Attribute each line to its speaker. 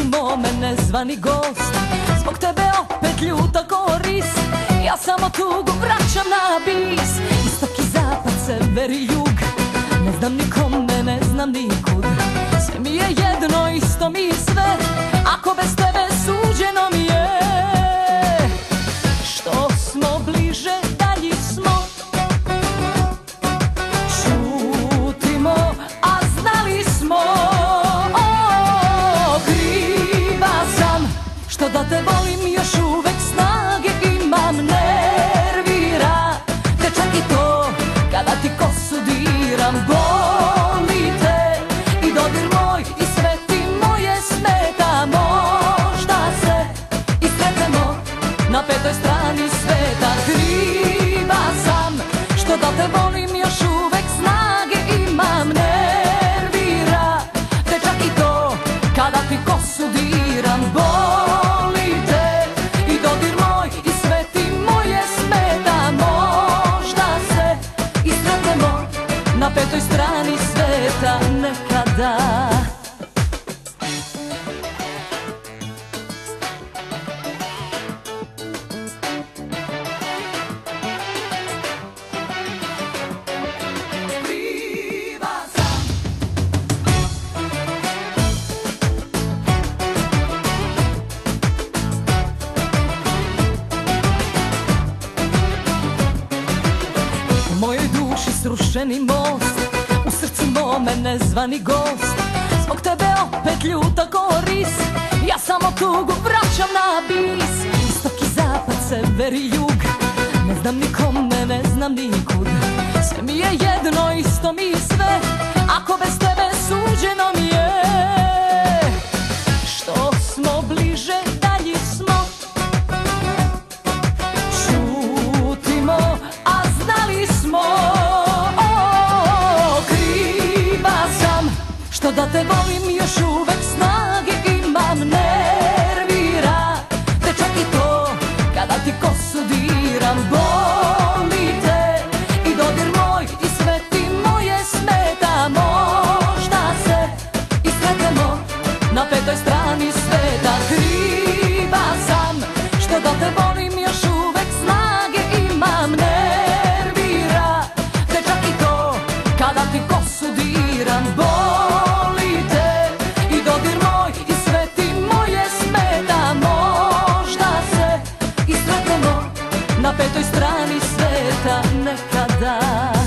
Speaker 1: srcimo me nezvani gost. Zbog tebe opet ljuta koris, ja samo tugu vraćam na bis. Istok i zapad, sever i jug, ne znam nikome, ne znam nikud. Sve mi je jedno, isto mi sve, ako bez tebe suđeno mi je. Što smo bliže, dalji smo, šutimo, a znali smo. Kriva sam, što da te volim, još uvek snage imam. Nervira te čak i to, kada ti kosu diram. Boli te i dodir moj, i sve ti moje smeta. Možda se i sretnemo na petoj strani sveta. Kriva sam, što da te volim, još uvek snage imam. Nervira te čak i to, kada ti kosu diram. Boli te i dodir moj, i sve ti moje smeta. Možda se i sretnemo na petoj strani sveta nekada. U mojoj duši srušeni most, u srcu mome nezvani gost. Zbog tebe opet ljuta koris, ja samo tugu vraćam na bis. Istok i zapad, sever i jug, ne znam nikome, ne znam nikud. Sve mi je jedno, isto mi sve, ako bez tebe suđeno mi je. Što smo bliže, dalji smo, šutimo, a znali smo. Kriva sam, što da te volim, još uvek snage imam. Nervira te čak i to, kada ti kosu diram. Boli te i dodir moj, i sve ti moje smeta. Možda se i sretnemo na petoj strani sveta. Kriva sam, što da te volim, još uvek snage imam. Nervira te čak i to, kada ti kosu diram. Boli te i dodir moj, i sve ti moje smeta. Možda se i sretnemo na petoj strani sveta nekada.